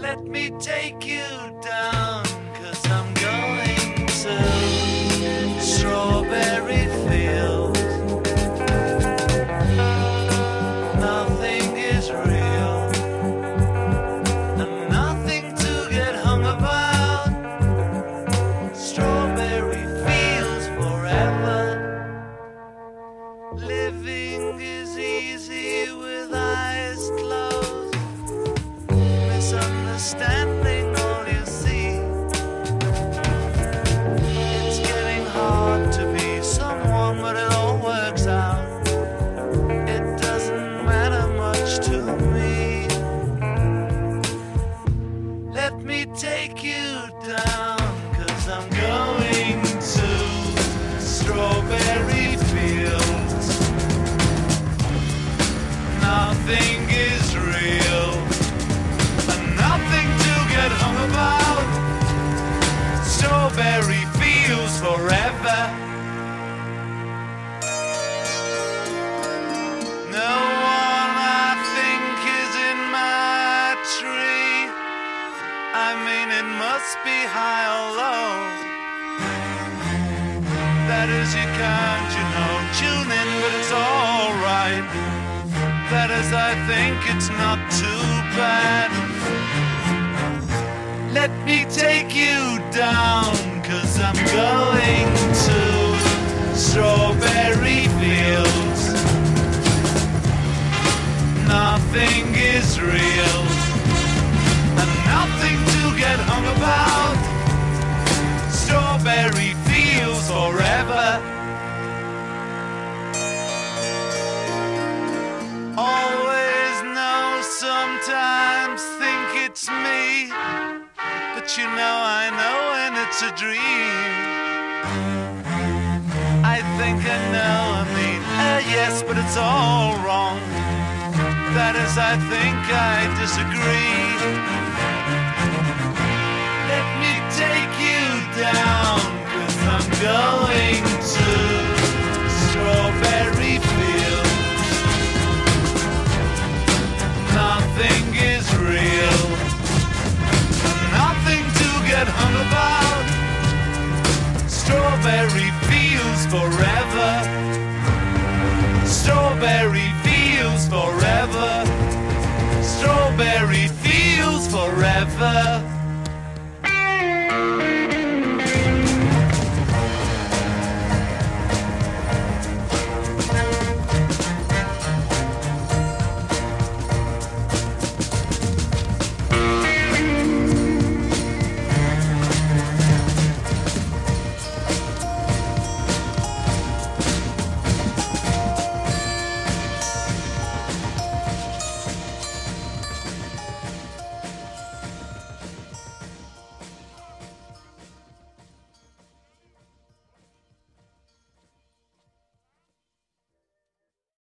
Let me take you down, 'cause I'm going to strawberry fields. Nothing is real, and nothing to get hung about. Strawberry fields forever. Living is easy with eyes closed. Misunderstanding all you see. It's getting hard to be someone, but it all works out. It doesn't matter much to me. Let me take you down, 'cause I'm going to strawberry fields. Nothing is real, and nothing to get hung about. Strawberry fields forever. No one I think is in my tree. I mean, it must be high or low. That is, you can't, tune in, but it's alright. That is, I think it's not too bad. Let me take you down, 'cause I'm going to strawberry fields. Nothing is real, and nothing to get hung about. Strawberry fields forever. Always know, sometimes think it's me, but I know when it's a dream. I think I know, yes, but it's all wrong. That is, I think I disagree. Let me take you down, 'cause I'm going to strawberry fields. Nothing is real, nothing to get hung about. Strawberry fields forever. Strawberry fields forever. Strawberry fields forever.